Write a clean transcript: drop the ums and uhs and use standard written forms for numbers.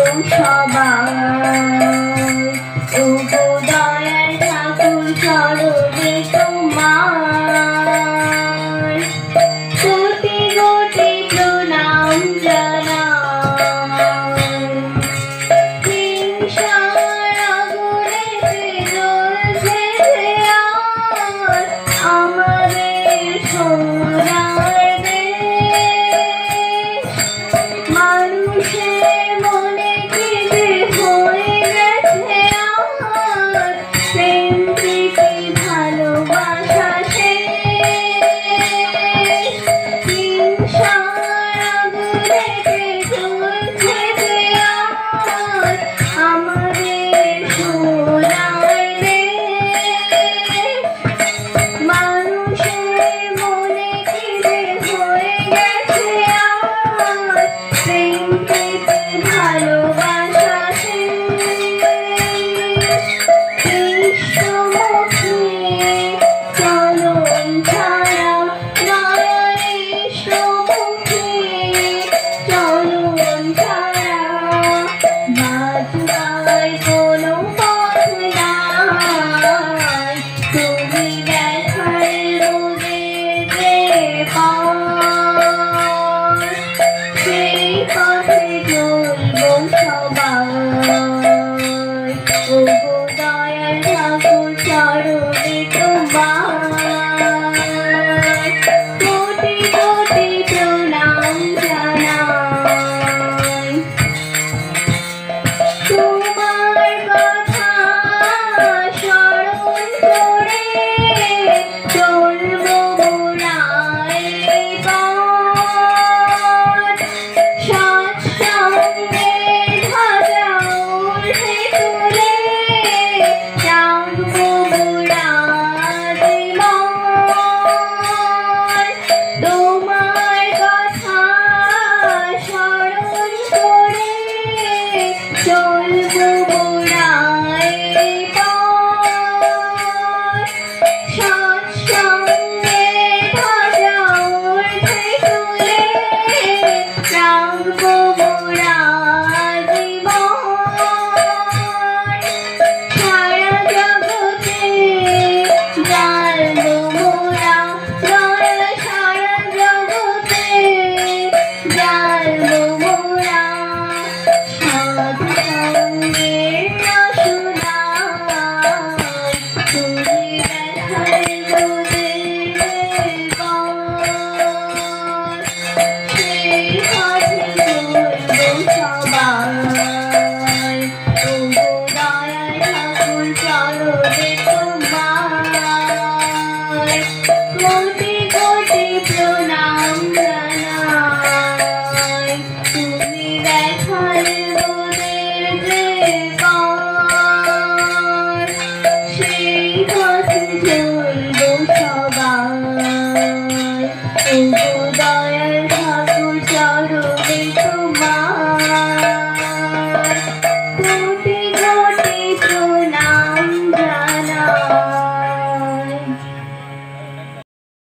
সবাই ওগো দয়াল ঠাকুর চরণে তোমার কোটি কোটি প্রণাম জানাই। হিংসার আগুনেতে জ্বলছে আজ আমাদের সোনার দেশ। মানুষের মনে কেঁদে হয়ে গেছে আজ প্রেম প্রীতি ভালোবাসা শেষ। হিংসার আগুনেতে জ্বলছে আজ আমাদের সোনার দেশ। মানুষের মনে কেঁদে হয়ে গেছে আজ প্রেম প্রীতি ভালোবাসা শেষ। কৃষ্ণমুখী চরণ ছাড়া নয়ন কৃষ্ণমুখী চরণ ছাড়া বাঁচবার কোনো পথ নাই। তুমি দেখালে মোদের যে পথ সেই পথে চলবো সবাই। ওগো দয়াল ঠাকুর চরণে তোমার কোটি কোটি প্রণাম জানাই। তোমার কথা স্মরণ করে চলবো মোরা এই পথ। সৎসঙ্গে ধ্বজা উঠে তুলে রাখবো মোরা জীবন। তোমার কথা স্মরণ করে চলবো মোরা এই পথ। সৎসঙ্গে ধ্বজা উঠে তুলে রাখবো মোরা জীবন। সারা জগতে জানবো মোরা দয়াল, সারা জগতে জানবো মোরা সাধুসঙ্গের রসনায়। তুমি দেখালে মোদের পথ সেই পথে চলবো সবাই। ওগো দয়াল ঠাকুর চরণে তোমার কোটি কোটি প্রণাম জানাই। তুমি দেখালে মোদের যে পথ সেই পথে চলবো সবাই। ওগো দয়াল ঠাকুর চরণে তোমার।